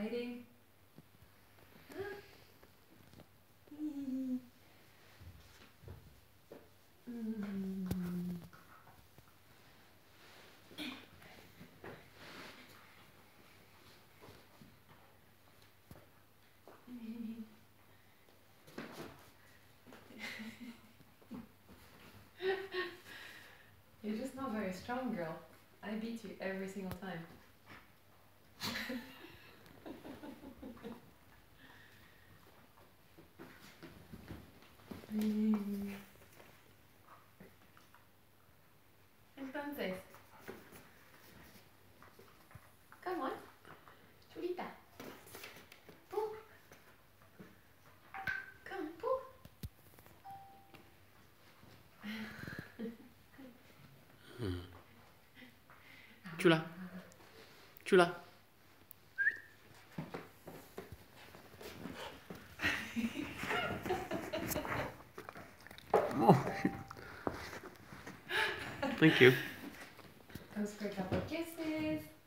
hiding. You're just not very strong, girl. I beat you every single time. Entonces, come on, chulita. Poo. Come, poo. Chula. Chula. Oh. Thank you. Goes for a couple of kisses.